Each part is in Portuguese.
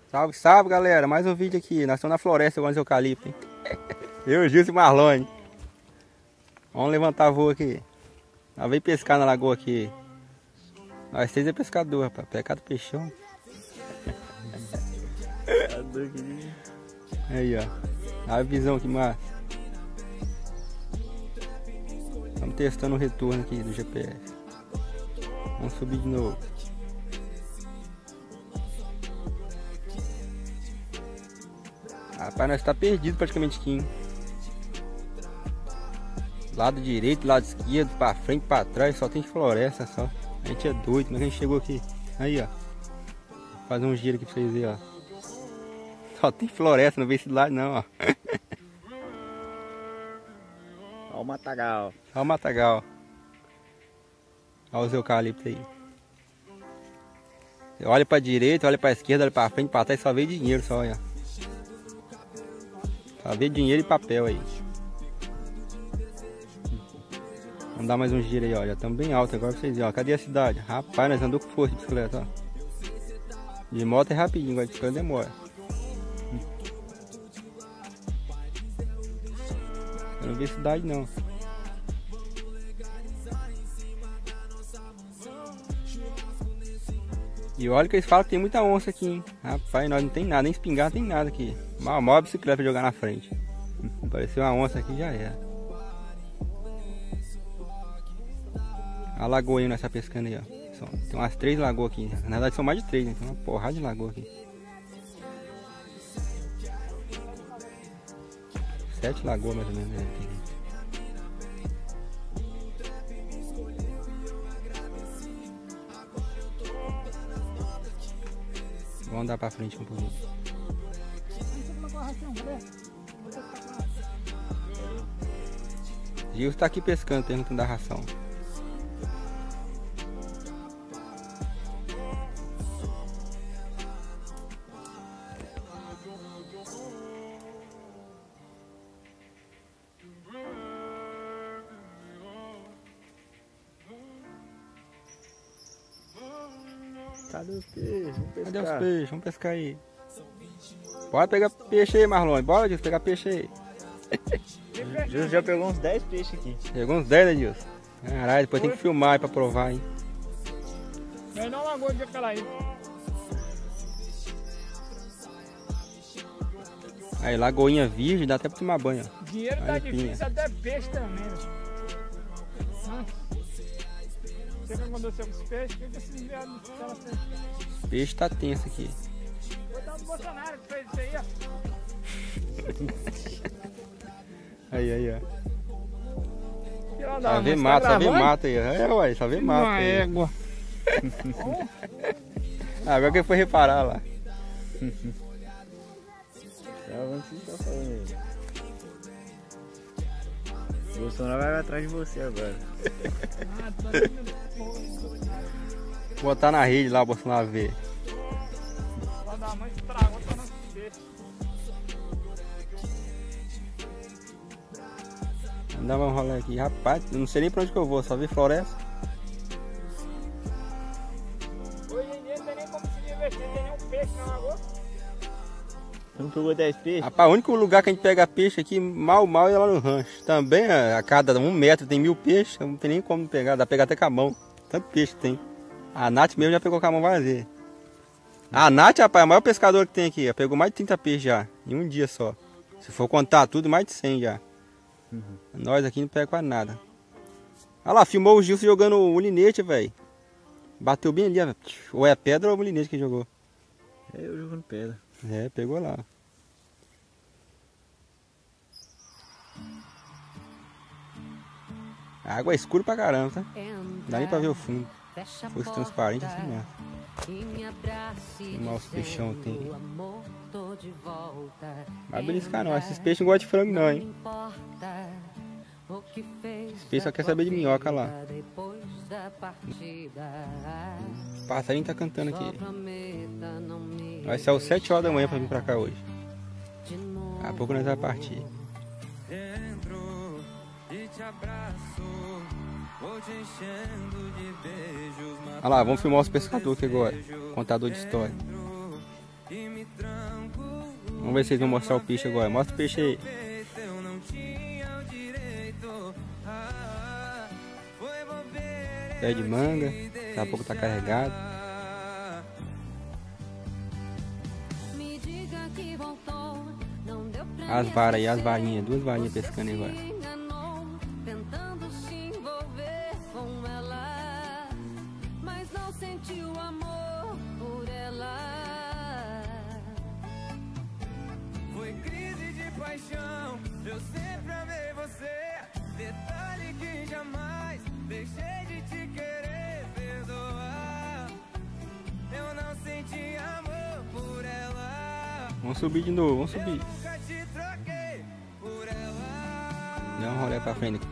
Salve, salve, galera. Mais um vídeo aqui. Nós estamos na floresta com os eucaliptos, hein? Eu, Gilson e Marlone. Vamos levantar voo aqui. Nós veio pescar na lagoa aqui. Nós seis é pescador, rapaz. Pecado peixão. Aí, ó. Olha a visão que massa. Estamos testando o retorno aqui do GPS. Vamos subir de novo. Rapaz, nós tá perdido praticamente aqui, hein? Lado direito, lado esquerdo, pra frente, pra trás, só tem floresta só. A gente é doido, mas a gente chegou aqui. Aí, ó. Vou fazer um giro aqui pra vocês verem, ó. Só tem floresta, não vê esse lado não, ó. Olha o matagal. Olha o matagal. Olha os eucaliptos aí. Você olha pra direita, olha pra esquerda, olha pra frente, pra trás, só vê dinheiro só, olha. Só vê dinheiro e papel aí. Vamos dar mais um giro aí, ó. Já estamos bem alto agora pra vocês verem, ó. Cadê a cidade? Rapaz, nós andamos com força de bicicleta, ó. De moto é rapidinho, agora de bicicleta demora. Eu não vi cidade não. E olha que eles falam que tem muita onça aqui, hein? Rapaz, nós não tem nada, nem espingarda, tem nada aqui. Maior bicicleta pra jogar na frente. Apareceu uma onça aqui, já era. A lagoinha nós tá pescando aí, ó. Tem umas 3 lagoas aqui. Na verdade são mais de 3, né? Tem uma porrada de lagoa aqui. 7 lagoas mais ou menos, né? Vamos andar pra frente um pouquinho. Gilson tá aqui pescando, perguntando da ração. Cadê os peixes? Vamos pescar. Cadê os peixes? Vamos pescar aí. Bora pegar peixe aí, Marlone. Bora, Gilson, pegar peixe aí. Gilson já pegou uns 10 peixes aqui. Pegou uns 10, né, Gilson? Caralho, depois tem que filmar aí pra provar, hein? Mas não lagoa de aquela aí. Aí, lagoinha virgem, dá até pra tomar banho. Dinheiro tá difícil, até peixe também. Você que aconteceu com os peixes? O que esses viados fez? Peixe tá tenso aqui. Foi dar um Bolsonaro que fez isso aí, ó. Aí, ó. Só vê mata, só vê mata aí. É, uai, só vê mata. Uma égua. Agora quem foi reparar lá. O que você tá falando aí? O Bolsonaro vai atrás de você agora. Vou botar na rede lá, o Bolsonaro ver. Vai dar mais estragou pra nosso peixe. Vamos dar um rolê aqui. Rapaz, eu não sei nem pra onde que eu vou, só vi floresta. Hoje em dia não tem nem como se divertir, não tem nenhum peixe na lagoa. Você não pegou 10 peixes? Rapaz, o único lugar que a gente pega peixe aqui, mal é lá no rancho. Também a cada 1 metro tem 1000 peixes, não tem nem como pegar, dá pra pegar até com a mão. Tanto peixe que tem. A Nath mesmo já pegou com a mão várias vezes. A Nath, rapaz, é o maior pescador que tem aqui. Ela pegou mais de 30 peixes já, em um dia só. Se for contar tudo, mais de 100 já. Nós aqui não pega quase nada. Olha lá, filmou o Gilson jogando o mulinete, velho. Bateu bem ali, ó. Ou é pedra ou é o mulinete que jogou. É eu jogando pedra. É, pegou lá. A água é escura pra caramba, tá? Não dá nem pra ver o fundo. Se fosse transparente assim mesmo. Filmar os peixão tem. Vai beliscar não, esses peixes não gostam de frango não, hein? Esse peixe só quer saber de minhoca lá. O passarinho tá cantando aqui. Vai ser às 7 horas da manhã pra vir pra cá hoje. Daqui a pouco nós vamos partir. Olha lá, vamos filmar os pescadores aqui agora. Contador de história. Vamos ver se eles vão mostrar o peixe agora. Mostra o peixe aí. Pé de manga. Daqui a pouco tá carregado. As varas aí, as varinhas. 2 varinhas pescando agora. Eu sempre amei você, detalhe que jamais deixei de te querer perdoar. Eu não senti amor por ela. Vamos subir de novo, vamos subir. Eu nunca te troquei por ela. Dá um rolê pra frente.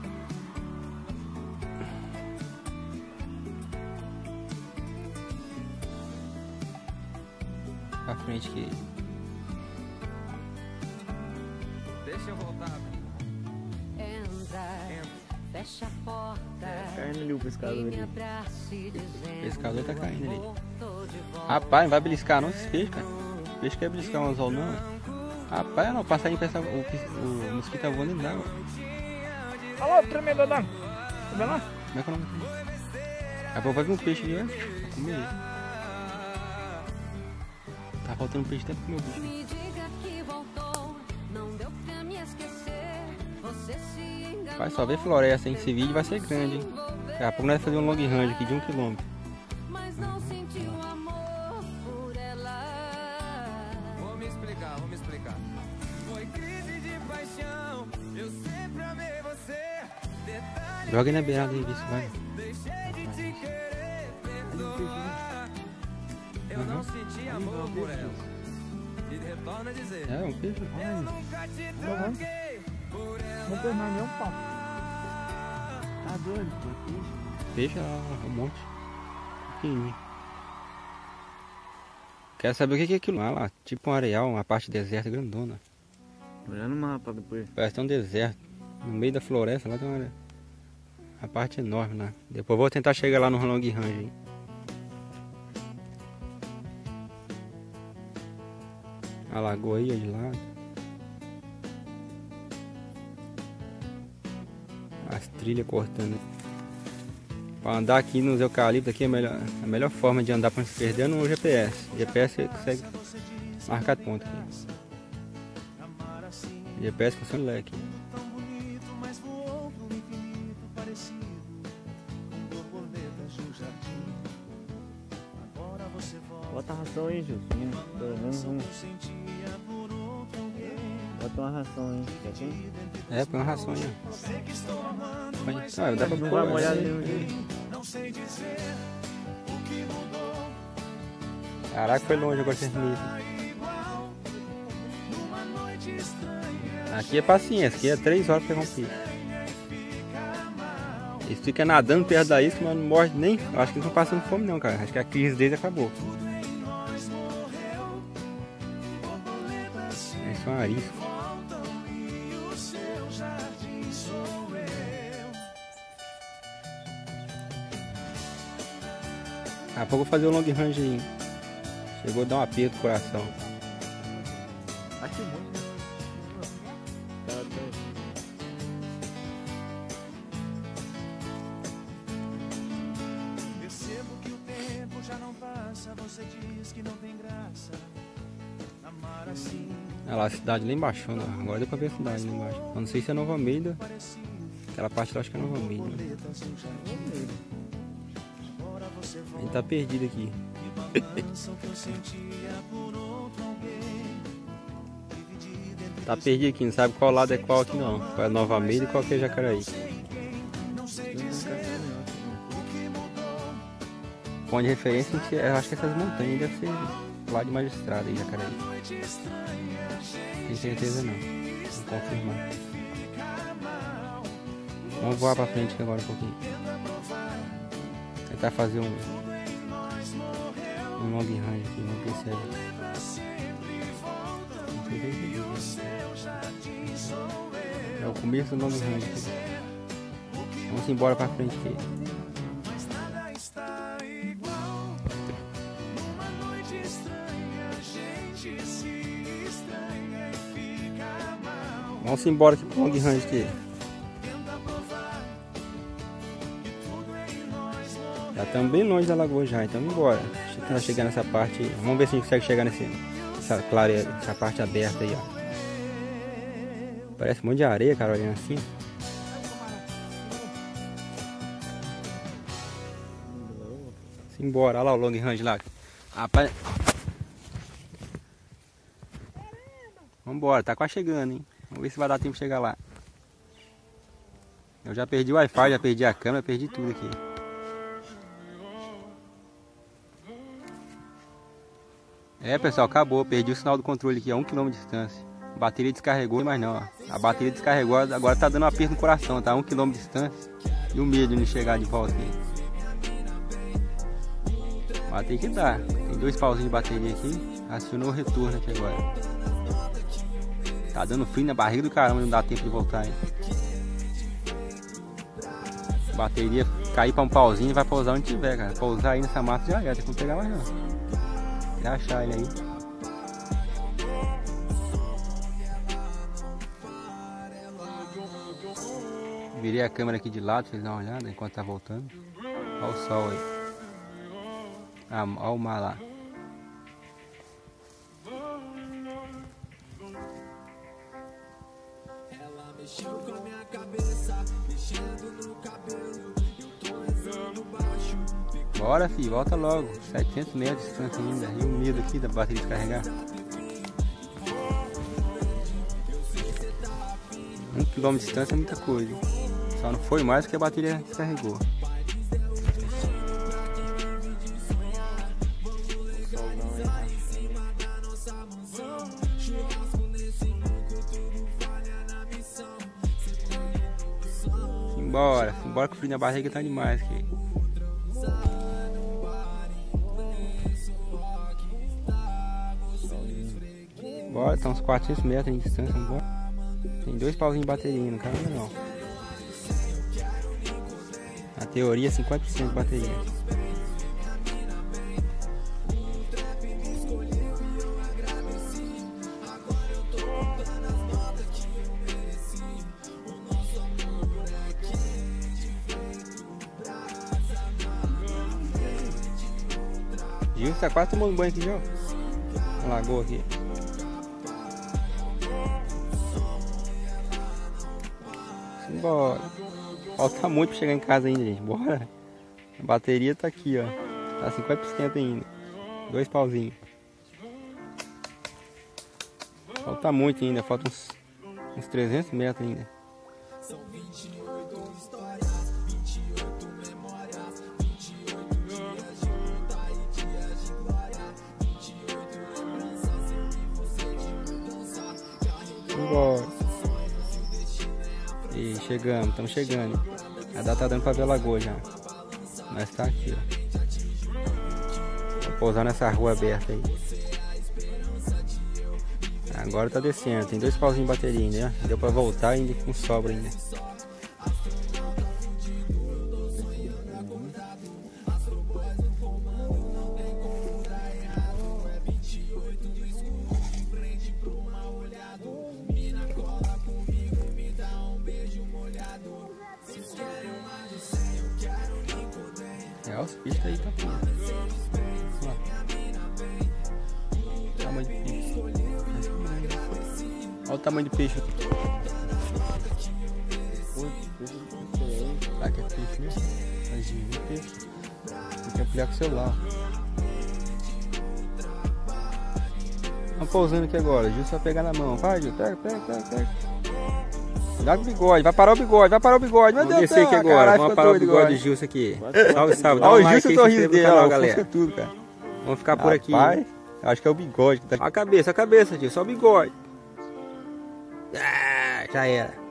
Pra frente aqui. Deixa eu voltar. Entra, fecha a porta. Caindo ali o pescador ali. O pescador tá caindo ali. Rapaz, não vai beliscar não esses peixes, cara. O peixe quer beliscar um anzol não. Rapaz, não, passarinho pensa o mosquito tá voando dentro d'água. Olha lá o tremedor d'água. Tá vendo lá? Como é que é o nome dele? Daqui a pouco vai vir um peixe ali, ó. Vou comer ele. Tá faltando peixe até pro meu bicho. Me diga que voltou, não deu pra me esquecer. Você se enganou. Vai só ver floresta, hein? Esse vídeo vai ser grande, hein? Daqui a pouco nós vamos fazer um long range aqui de 1 km. Mas não sentiu amor por ela. Vou me explicar, vou me explicar. Foi crise de paixão. Eu sempre amei você. Detalhe Joga aí na beirada aí, vê se vai. deixei de te querer perdoar. Eu não senti amor por ela. E retorno a dizer. É, um peixe. Eu nunca te troquei por ela. Não tem mais nenhum pau. Tá doido, pô. Peixe, um monte. Pequenininho. Quero saber o que é aquilo lá, tipo um areal, uma parte deserta grandona. Olhando o mapa depois. Parece que tem um deserto. No meio da floresta lá tem uma parte enorme lá. Depois eu vou tentar chegar lá no long range, hein? A lagoa aí de lado. As trilhas cortando. Para andar aqui nos eucaliptos aqui a melhor forma de andar para não se perder é no GPS. O GPS você consegue marcar ponto aqui. O GPS com o celular aqui. Bota a ração aí, Gil. Pelo menos um. Bota uma ração aí. Quer quem? É, põe uma ração aí. Ó. Ah, dá pra Não pôr, vai molhar né? nenhum jeito. Caraca, foi longe agora esse mês. Aqui é paciência, aqui é 3 horas pra pegar um peixe. Eles ficam nadando perto da isca, mas não morde nem. Eu acho que eles não passam fome não, cara. Acho que a crise deles acabou. Eles são ariscos. Daqui a pouco eu vou fazer o long range aí. Chegou a dar um aperto no coração. Aqui muito, né? Percebo que o tempo já não passa. Você diz que não tem graça. Amar assim. Olha lá, a cidade lá embaixo, né? Agora deu pra ver a cidade lá embaixo. Eu não sei se é Nova Almeida. Aquela parte lá acho que é Nova Almeida. Né? A gente tá perdido aqui. Tá perdido aqui, não sabe qual lado é qual aqui não. Qual é Nova Almeida e qual que é Jacaraí. Ponto de referência, eu acho que essas montanhas devem ser lá de Magistrado aí, Jacaraí. Tem certeza não. Vou confirmar. Vamos voar pra frente aqui agora um pouquinho. Tentar fazer um long range aqui, vamos ver se é. É o começo do long range aqui. Vamos embora pra frente aqui. Vamos embora aqui pro long range aqui. Já estamos bem longe da lagoa já, então vamos embora. Deixa eu tentar chegar nessa parte. Vamos ver se a gente consegue chegar nessa clareira, essa parte aberta aí, ó. Parece um monte de areia, cara, olhando assim. Simbora, olha lá o long range lá. Rapaz. Vambora, tá quase chegando, hein? Vamos ver se vai dar tempo de chegar lá. Eu já perdi o Wi-Fi, já perdi a câmera, perdi tudo aqui. É, pessoal, acabou. Perdi o sinal do controle aqui a 1 km de distância. A bateria descarregou, mas não, ó. A bateria descarregou, agora tá dando um aperto no coração, tá? 1 km de distância. E o medo de não chegar de volta aqui. Mas tem que dar. Tem 2 pauzinhos de bateria aqui. Acionou o retorno aqui agora. Tá dando frio na barriga do caramba, não dá tempo de voltar, hein? Bateria cair pra um pauzinho e vai pousar onde tiver, cara. Pousar aí nessa massa já era, tem que pegar mais não. Quer achar ele aí. Virei a câmera aqui de lado pra vocês darem uma olhada enquanto tá voltando. Olha o sol aí. Olha o mar lá. Ela mexeu com a minha cabeça, mexendo no cabelo. Eu tô rezando baixo. Bora, filho, volta logo. 700 metros de distância ainda. E o medo aqui da bateria descarregar. 1 km de distância é muita coisa. Só não foi mais porque a bateria descarregou. Simbora, simbora que o frio na barriga tá demais aqui. Bora, tá uns 400 metros de distância, vambora. Tem 2 pauzinhos de bateria, não caramba não. Na teoria 50% de bateria. Gil tá quase tomando banho aqui já, ó. Na lagoa aqui. Simbora. Falta muito pra chegar em casa ainda, gente. Bora. A bateria tá aqui, ó. Tá 50% ainda. 2 pauzinhos. Falta muito ainda. Falta uns 300 metros ainda. São 28 histórias, 28 memórias, 28 dias de luta e dias de glória, 28 lembranças, eu e você de mudança. Simbora. E chegamos, estamos chegando. A data tá dando pra ver a lagoa já. Mas tá aqui, ó. Vou pousar nessa rua aberta aí. Agora tá descendo, tem 2 pauzinhos de bateria ainda, né? Deu pra voltar ainda com sobra ainda. É, os peixes aí tá tudo. Tamanho de peixe. Olha o tamanho de peixe aqui. Será que é peixe mesmo? Imagina, é peixe. Tem que ampliar com o celular. Vamos pousando aqui agora. Gil só pegar na mão. Vai, Gil, pega. Cuidado com o bigode, vai parar o bigode. Meu Deus, vamos descer aqui agora. Caralho, vamos parar o bigode do Gilson aqui. Salve. Olha o Gilson sorriso dele, ó, galera. Tudo, cara. Vamos ficar por aqui. Acho que é o bigode que tá. Olha a cabeça, Gil, só o bigode. Ah, já era.